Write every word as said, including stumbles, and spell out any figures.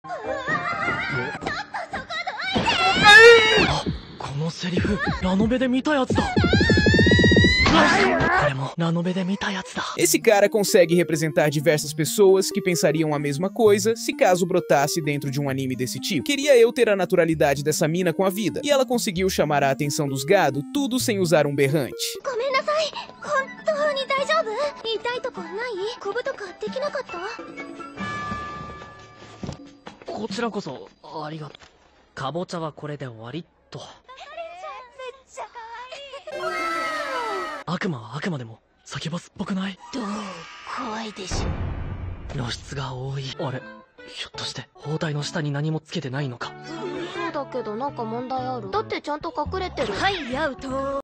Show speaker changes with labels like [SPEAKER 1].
[SPEAKER 1] あ、このセリフラノベで見たやつだ。これもラノベで見たやつだ。
[SPEAKER 2] Esse cara consegue representar diversas pessoas que pensariam a mesma coisa se caso brotasse dentro de um anime desse tipo. Queria eu ter a naturalidade dessa mina com a vida, e ela conseguiu chamar a atenção dos gado, tudo sem usar um berrante.
[SPEAKER 1] Akuma は悪魔でもサキュバスっぽくない？
[SPEAKER 3] どう？怖いでしょ。
[SPEAKER 1] 露出が多い。あれ、ひょっとして包帯の下に何もつけてないのか？
[SPEAKER 3] そうだけどなんか問題ある？だってちゃんと隠れてる。はい、アウト。